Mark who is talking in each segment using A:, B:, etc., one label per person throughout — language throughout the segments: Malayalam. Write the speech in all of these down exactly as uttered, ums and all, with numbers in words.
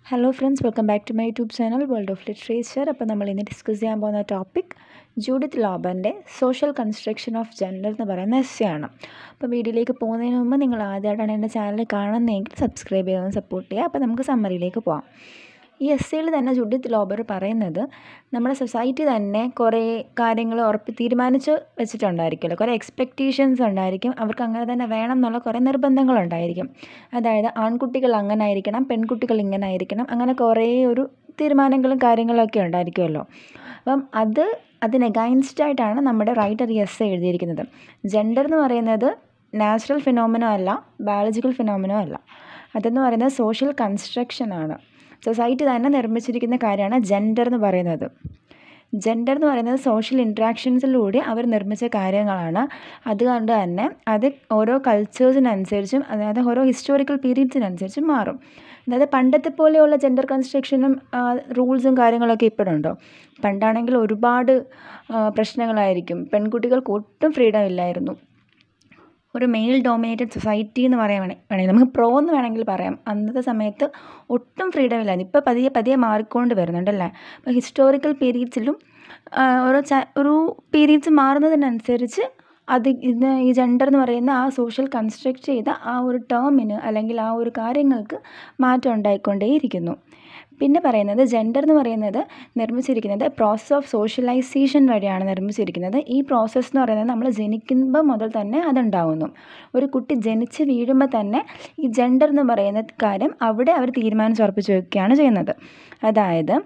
A: Hello friends, welcome back to my YouTube channel world of literature. അപ്പോൾ നമ്മൾ ഇന്ന് ഡിസ്കസ് ചെയ്യാൻ പോകുന്ന ടോപ്പിക് ജൂഡിത്ത് ലോബറിൻ്റെ സോഷ്യൽ കൺസ്ട്രക്ഷൻ ഓഫ് ജെൻഡർ എന്ന് പറയുന്ന എസ്സേ ആണ്. അപ്പോൾ വീഡിയോയിലേക്ക് പോകുന്നതിന് മുമ്പ് നിങ്ങൾ ആദ്യമായിട്ടാണ് എൻ്റെ ചാനൽ കാണുന്നതെങ്കിൽ സബ്സ്ക്രൈബ് ചെയ്യാൻ സപ്പോർട്ട് ചെയ്യുക. അപ്പോൾ നമുക്ക് സമ്മറിയിലേക്ക് പോകാം. ഈ എസ്സേയിൽ തന്നെ ജുഡിത്ത് ലോബർ പറയുന്നത് നമ്മുടെ സൊസൈറ്റി തന്നെ കുറേ കാര്യങ്ങൾ ഉറപ്പ് തീരുമാനിച്ച് വെച്ചിട്ടുണ്ടായിരിക്കുമല്ലോ, കുറേ എക്സ്പെക്റ്റേഷൻസ് ഉണ്ടായിരിക്കും, അവർക്ക് അങ്ങനെ തന്നെ വേണം എന്നുള്ള കുറേ നിർബന്ധങ്ങളുണ്ടായിരിക്കും. അതായത് ആൺകുട്ടികൾ അങ്ങനെ ആയിരിക്കണം, പെൺകുട്ടികൾ ഇങ്ങനെ ആയിരിക്കണം, അങ്ങനെ കുറേ ഒരു തീരുമാനങ്ങളും കാര്യങ്ങളൊക്കെ ഉണ്ടായിരിക്കുമല്ലോ. അപ്പം അത് അതിന് അഗൈൻസ്റ്റായിട്ടാണ് നമ്മുടെ റൈറ്റർ ഈ എസ്സേ എഴുതിയിരിക്കുന്നത്. ജെൻഡർ എന്ന് പറയുന്നത് നാച്ചുറൽ ഫിനോമിനോ അല്ല, ബയോളജിക്കൽ ഫിനോമിനോ അല്ല. അതെന്ന് പറയുന്നത് സോഷ്യൽ കൺസ്ട്രക്ഷനാണ്. സൊസൈറ്റി തന്നെ നിർമ്മിച്ചിരിക്കുന്ന കാര്യമാണ് ജെൻഡർ എന്ന് പറയുന്നത്. ജെൻഡർ എന്ന് പറയുന്നത് സോഷ്യൽ ഇൻട്രാക്ഷൻസിലൂടെ അവർ നിർമ്മിച്ച കാര്യങ്ങളാണ്. അതുകൊണ്ട് തന്നെ അത് ഓരോ കൾച്ചേഴ്സിനനുസരിച്ചും, അതായത് ഓരോ ഹിസ്റ്റോറിക്കൽ പീരീഡ്സിനനുസരിച്ചും മാറും. അതായത് പണ്ടത്തെ പോലെയുള്ള ജെൻഡർ കൺസ്ട്രക്ഷനും റൂൾസും കാര്യങ്ങളൊക്കെ ഇപ്പോഴുണ്ടോ? പണ്ടാണെങ്കിൽ ഒരുപാട് പ്രശ്നങ്ങളായിരിക്കും. പെൺകുട്ടികൾക്ക് ഒട്ടും ഫ്രീഡം ഇല്ലായിരുന്നു. ഒരു മെയിൽ ഡോമിനേറ്റഡ് സൊസൈറ്റി എന്ന് പറയാൻ വേണമെങ്കിൽ നമുക്ക് പ്രോ എന്ന് വേണമെങ്കിൽ പറയാം. അന്നത്തെ സമയത്ത് ഒട്ടും ഫ്രീഡം ഇല്ലായിരുന്നു. ഇപ്പോൾ പതിയെ പതിയെ മാറിക്കൊണ്ട് വരുന്നുണ്ടല്ലേ. അപ്പോൾ ഹിസ്റ്റോറിക്കൽ പീരീഡ്സിലും ഓരോ ച ഒരു പീരീഡ്സ് മാറുന്നതിനനുസരിച്ച് അത് ഇത് ഈ ജെൻഡർ എന്ന് പറയുന്ന ആ സോഷ്യൽ കൺസ്ട്രക്റ്റ് ചെയ്ത ആ ഒരു ടേമിന് അല്ലെങ്കിൽ ആ ഒരു കാര്യങ്ങൾക്ക് മാറ്റം ഉണ്ടായിക്കൊണ്ടേയിരിക്കുന്നു. പിന്നെ പറയുന്നത് ജെൻഡർ എന്ന് പറയുന്നത് നിർമ്മിച്ചിരിക്കുന്നത് പ്രോസസ് ഓഫ് സോഷ്യലൈസേഷൻ വഴിയാണ് നിർമ്മിച്ചിരിക്കുന്നത്. ഈ പ്രോസസ്സ് എന്ന് പറയുന്നത് നമ്മൾ ജനിക്കുമ്പോൾ മുതൽ തന്നെ അതുണ്ടാവുന്നു. ഒരു കുട്ടി ജനിച്ച് വീഴുമ്പോൾ തന്നെ ഈ ജെൻഡർ എന്ന് പറയുന്ന കാര്യം അവിടെ അവർ തീരുമാനിച്ചുറപ്പിച്ച് വയ്ക്കുകയാണ് ചെയ്യുന്നത്. അതായത്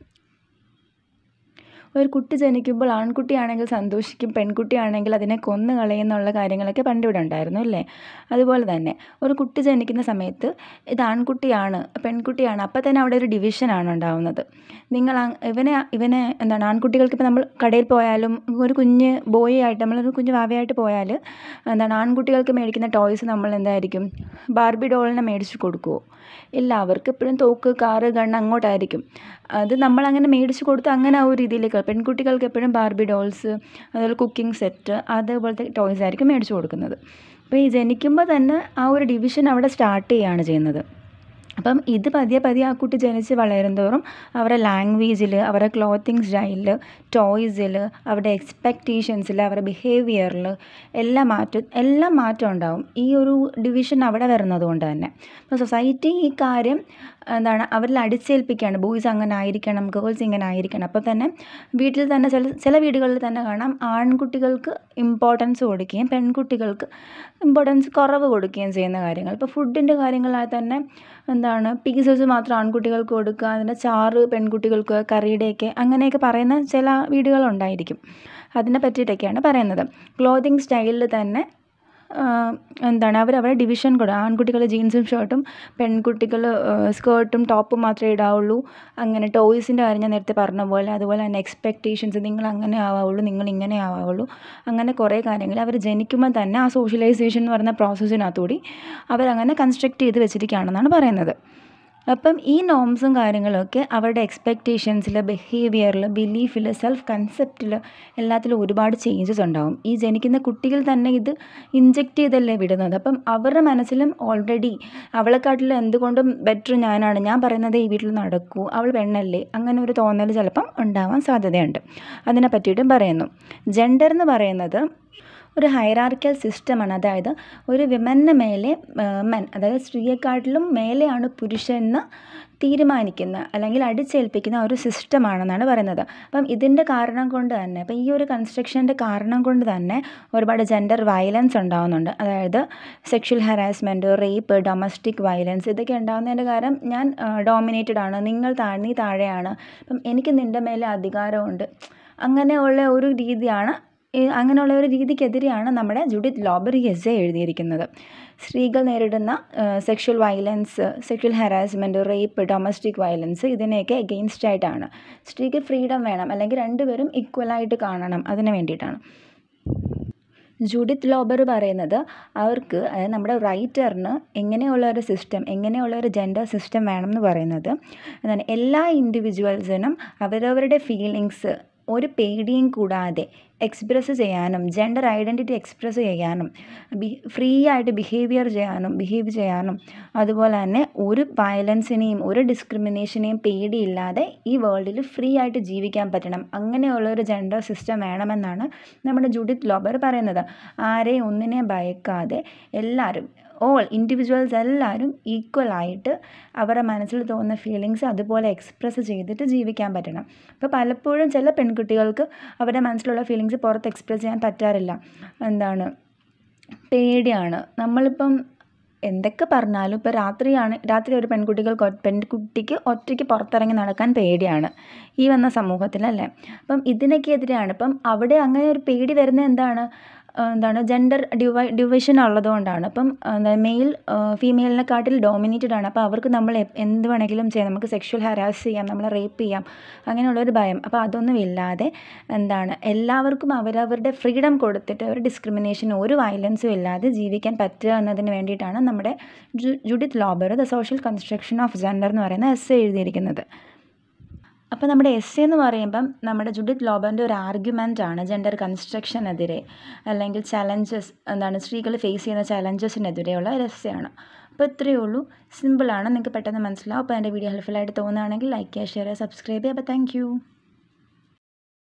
A: ഒരു കുട്ടി ജനിക്കുമ്പോൾ ആൺകുട്ടിയാണെങ്കിൽ സന്തോഷിക്കും, പെൺകുട്ടിയാണെങ്കിൽ അതിനെ കൊന്നു കളയുന്നുള്ള കാര്യങ്ങളൊക്കെ പണ്ട് ഇവിടെ ഉണ്ടായിരുന്നു അല്ലേ. അതുപോലെ തന്നെ ഒരു കുട്ടി ജനിക്കുന്ന സമയത്ത് ഇത് ആൺകുട്ടിയാണ് പെൺകുട്ടിയാണ്, അപ്പോൾ തന്നെ അവിടെ ഒരു ഡിവിഷനാണ് ഉണ്ടാവുന്നത്. നിങ്ങൾ ഇവനെ ഇവനെ എന്താണ് ആൺകുട്ടികൾക്ക് ഇപ്പോൾ നമ്മൾ കടയിൽ പോയാലും ഒരു കുഞ്ഞ് ബോയ് ആയിട്ട് നമ്മളൊരു കുഞ്ഞ് വാവയായിട്ട് പോയാൽ എന്താണ് ആൺകുട്ടികൾക്ക് മേടിക്കുന്ന ടോയ്സ് നമ്മൾ എന്തായിരിക്കും, ബാർബി ഡോളിനെ മേടിച്ച് കൊടുക്കുമോ? ഇല്ല, അവർക്ക് എപ്പോഴും തോക്ക്, കാറ്, ഗണ്ണ് അങ്ങോട്ടായിരിക്കും. അത് നമ്മളങ്ങനെ മേടിച്ച് കൊടുത്ത് അങ്ങനെ ആ ഒരു രീതിയിലേക്ക്. പെൺകുട്ടികൾക്ക് എപ്പോഴും ബാർബി ഡോൾസ്, അതുപോലെ കുക്കിംഗ് സെറ്റ്, അതേപോലത്തെ ടോയ്സ് ആയിരിക്കും മേടിച്ച് കൊടുക്കുന്നത്. അപ്പോൾ ഈ ജനിക്കുമ്പോൾ തന്നെ ആ ഒരു ഡിവിഷൻ അവിടെ സ്റ്റാർട്ട് ചെയ്യുകയാണ് ചെയ്യുന്നത്. അപ്പം ഇത് പതിയെ പതിയെ ആ കുട്ടി ജനിച്ച് വളരുന്തോറും അവരുടെ ലാംഗ്വേജിൽ, അവരുടെ ക്ലോത്തിങ് സ്റ്റൈലിൽ, ടോയ്സിൽ, അവരുടെ എക്സ്പെക്റ്റേഷൻസിൽ, അവരുടെ ബിഹേവിയറിൽ എല്ലാം മാറ്റം എല്ലാം മാറ്റം ഉണ്ടാവും ഈ ഒരു ഡിവിഷൻ അവിടെ വരുന്നത് കൊണ്ട് തന്നെ. അപ്പോൾ സൊസൈറ്റി ഈ കാര്യം എന്താണ് അവരിൽ അടിച്ചേൽപ്പിക്കുകയാണ്. ബോയ്സ് അങ്ങനെ ആയിരിക്കണം, ഗേൾസ് ഇങ്ങനെ ആയിരിക്കണം. അപ്പോൾ തന്നെ വീട്ടിൽ തന്നെ ചില ചില വീടുകളിൽ തന്നെ കാണാം ആൺകുട്ടികൾക്ക് ഇമ്പോർട്ടൻസ് കൊടുക്കുകയും പെൺകുട്ടികൾക്ക് ഇമ്പോർട്ടൻസ് കുറവ് കൊടുക്കുകയും ചെയ്യുന്ന കാര്യങ്ങൾ. ഇപ്പോൾ ഫുഡിൻ്റെ കാര്യങ്ങളായി തന്നെ എന്താണ് പീസസ് മാത്രം ആൺകുട്ടികൾക്ക് കൊടുക്കുക, അതിൻ്റെ ചാറ് പെൺകുട്ടികൾക്ക്, കറിയുടെയൊക്കെ അങ്ങനെയൊക്കെ പറയുന്ന ചില വീടുകളുണ്ടായിരിക്കും. അതിനെ പറ്റിയിട്ടൊക്കെയാണ് പറയുന്നത്. ക്ലോത്തിങ് സ്റ്റൈലിൽ തന്നെ എന്താണ് അവർ അവിടെ ഡിവിഷൻ കൊടുക്കുക. ആൺകുട്ടികൾ ജീൻസും ഷർട്ടും, പെൺകുട്ടികൾ സ്കേർട്ടും ടോപ്പും മാത്രമേ ഇടാവുള്ളൂ. അങ്ങനെ ടോയ്സിൻ്റെ കാര്യം ഞാൻ നേരത്തെ പറഞ്ഞ പോലെ, അതുപോലെ തന്നെ എക്സ്പെക്റ്റേഷൻസ്, നിങ്ങൾ അങ്ങനെ ആവാവുള്ളൂ, നിങ്ങൾ ഇങ്ങനെ ആവാവുള്ളൂ, അങ്ങനെ കുറേ കാര്യങ്ങൾ അവർ ജനിക്കുമ്പോൾ തന്നെ ആ സോഷ്യലൈസേഷൻ എന്ന് പറയുന്ന പ്രോസസ്സിനകത്തുകൂടി അവരങ്ങനെ കൺസ്ട്രക്റ്റ് ചെയ്ത് വെച്ചിരിക്കുകയാണെന്നാണ് പറയുന്നത്. അപ്പം ഈ നോംസും കാര്യങ്ങളൊക്കെ അവരുടെ എക്സ്പെക്റ്റേഷൻസിൽ, ബിഹേവിയറിൽ, ബിലീഫിൽ, സെൽഫ് കൺസെപ്റ്റിൽ എല്ലാത്തിലും ഒരുപാട് ചേഞ്ചസ് ഉണ്ടാവും. ഈ ജനിക്കുന്ന കുട്ടികൾ തന്നെ ഇത് ഇൻജെക്റ്റ് ചെയ്തല്ലേ വിടുന്നത്. അപ്പം അവരുടെ മനസ്സിലും ഓൾറെഡി അവളെക്കാട്ടിലും എന്തുകൊണ്ടും ബെറ്റർ ഞാനാണ്, ഞാൻ പറയുന്നത് ഈ വീട്ടിൽ നടക്കൂ, അവൾ പെണ്ണല്ലേ, അങ്ങനെ ഒരു തോന്നൽ ചിലപ്പം ഉണ്ടാവാൻ സാധ്യതയുണ്ട്. അതിനെ പറ്റിയിട്ടും പറയുന്നു. ജെൻഡർ എന്ന് പറയുന്നത് ഒരു ഹൈറാർക്കിയൽ സിസ്റ്റമാണ്. അതായത് ഒരു വിമന് മേലെ മെൻ, അതായത് സ്ത്രീയെക്കാട്ടിലും മേലെയാണ് പുരുഷനെന്ന് തീരുമാനിക്കുന്ന അല്ലെങ്കിൽ അടിച്ചേൽപ്പിക്കുന്ന ഒരു സിസ്റ്റമാണെന്നാണ് പറയുന്നത്. അപ്പം ഇതിൻ്റെ കാരണം കൊണ്ട് തന്നെ, അപ്പം ഈ ഒരു കൺസ്ട്രക്ഷൻ്റെ കാരണം കൊണ്ട് തന്നെ ഒരുപാട് ജെൻഡർ വയലൻസ് ഉണ്ടാകുന്നുണ്ട്. അതായത് sexual harassment, rape, domestic violence, ഇതൊക്കെ ഉണ്ടാകുന്നതിൻ്റെ കാരണം ഞാൻ ഡോമിനേറ്റഡ് ആണ്, നിങ്ങൾ താ നീ താഴെയാണ്, അപ്പം എനിക്ക് നിൻ്റെ മേലെ അധികാരമുണ്ട്, അങ്ങനെയുള്ള ഒരു രീതിയാണ്. അങ്ങനെയുള്ള ഒരു രീതിക്കെതിരെയാണ് നമ്മുടെ ജുഡിത്ത് ലോബർ ഈ എസ്സേ എഴുതിയിരിക്കുന്നത്. സ്ത്രീകൾ നേരിടുന്ന sexual violence, sexual harassment, rape, domestic violence, ഇതിനെയൊക്കെ എഗെയിൻസ്റ്റ് ആയിട്ടാണ്. സ്ത്രീക്ക് ഫ്രീഡം വേണം, അല്ലെങ്കിൽ രണ്ടുപേരും ഈക്വലായിട്ട് കാണണം, അതിന് വേണ്ടിയിട്ടാണ്. ജുഡിത്ത് ലോബർ പറയുന്നത് അവർക്ക്, അതായത് നമ്മുടെ റൈറ്ററിന് എങ്ങനെയുള്ള ഒരു സിസ്റ്റം, എങ്ങനെയുള്ള ഒരു ജെൻഡർ സിസ്റ്റം വേണം എന്ന് പറയുന്നത് എന്താണ്, എല്ലാ ഇൻഡിവിജ്വൽസിനും അവരവരുടെ ഫീലിങ്സ് ഒരു പേടിയും കൂടാതെ എക്സ്പ്രസ് ചെയ്യാനും ജെൻഡർ ഐഡൻറ്റിറ്റി എക്സ്പ്രസ് ചെയ്യാനും ബി ഫ്രീ ആയിട്ട് ബിഹേവിയർ ചെയ്യാനും ബിഹേവ് ചെയ്യാനും അതുപോലെ തന്നെ ഒരു വയലൻസിനെയും ഒരു ഡിസ്ക്രിമിനേഷനെയും പേടിയില്ലാതെ ഈ വേൾഡിൽ ഫ്രീ ആയിട്ട് ജീവിക്കാൻ പറ്റണം. അങ്ങനെയുള്ളൊരു ജെൻഡർ സിസ്റ്റം വേണമെന്നാണ് നമ്മുടെ ജുഡിത്ത് ലോബർ പറയുന്നത്. ആരെയും ഒന്നിനെ ഭയക്കാതെ എല്ലാവരും ഓൾ ഇൻഡിവിജ്വൽസ് എല്ലാവരും ഈക്വലായിട്ട് അവരുടെ മനസ്സിൽ തോന്നുന്ന ഫീലിങ്സ് അതുപോലെ എക്സ്പ്രസ് ചെയ്തിട്ട് ജീവിക്കാൻ പറ്റണം. ഇപ്പോൾ പലപ്പോഴും ചില പെൺകുട്ടികൾക്ക് അവരുടെ മനസ്സിലുള്ള ഫീലിങ്സ് പുറത്ത് എക്സ്പ്രസ് ചെയ്യാൻ പറ്റാറില്ല. എന്താണ്, പേടിയാണ്. നമ്മളിപ്പം എന്തൊക്കെ പറഞ്ഞാലും ഇപ്പോൾ രാത്രിയാണ് രാത്രി ഒരു പെൺകുട്ടികൾക്ക് പെൺകുട്ടിക്ക് ഒറ്റയ്ക്ക് പുറത്തിറങ്ങി നടക്കാൻ പേടിയാണ് ഈ വന്ന സമൂഹത്തിലല്ലേ. അപ്പം ഇതിനൊക്കെതിരെയാണ്. ഇപ്പം അവിടെ അങ്ങനെ ഒരു പേടി വരുന്നത് എന്താണ് എന്താണ് ജെൻഡർ ഡിവൈ ഡിവിഷൻ ഉള്ളതുകൊണ്ടാണ്. അപ്പം എന്താ മെയിൽ ഫീമെയിലിനെക്കാട്ടിൽ ഡോമിനേറ്റഡ് ആണ്. അപ്പോൾ അവർക്ക് നമ്മൾ എന്ത് വേണമെങ്കിലും ചെയ്യാം, നമുക്ക് സെക്ഷൽ ഹരാസ് ചെയ്യാം, നമ്മളെ റേപ്പ് ചെയ്യാം, അങ്ങനെയുള്ളൊരു ഭയം. അപ്പോൾ അതൊന്നും ഇല്ലാതെ എന്താണ് എല്ലാവർക്കും അവരവരുടെ ഫ്രീഡം കൊടുത്തിട്ട് ഒരു ഡിസ്ക്രിമിനേഷൻ ഒരു വയലൻസും ഇല്ലാതെ ജീവിക്കാൻ പറ്റുക എന്നതിന് വേണ്ടിയിട്ടാണ് നമ്മുടെ ജു Judith Lorber the social construction of gender എന്ന് പറയുന്ന എസ്സേ എഴുതിയിരിക്കുന്നത്. അപ്പോൾ നമ്മുടെ എസ്സേ എന്ന് പറയുമ്പം നമ്മുടെ ജുഡിത്ത് ലോബറിൻ്റെ ഒരു ആർഗ്യുമെൻ്റ് ആണ് ജെൻഡർ കൺസ്ട്രക്ഷനെതിരെ അല്ലെങ്കിൽ ചലഞ്ചസ് എന്താണ് സ്ത്രീകൾ ഫേസ് ചെയ്യുന്ന ചലഞ്ചസിനെതിരെയുള്ള ഒരു എസ്സേ ആണ്. അപ്പോൾ ഇത്രയേ ഉള്ളൂ, സിമ്പിളാണ്, നിങ്ങൾക്ക് പെട്ടെന്ന് മനസ്സിലാവും. അപ്പോൾ എൻ്റെ വീഡിയോ ഹെൽപ്ഫുള്ളായിട്ട് തോന്നുകയാണെങ്കിൽ ലൈക്ക് ചെയ്യുക, ഷെയർ ചെയ്യുക, സബ്സ്ക്രൈബ് ചെയ്യുക. അപ്പോൾ താങ്ക് യു.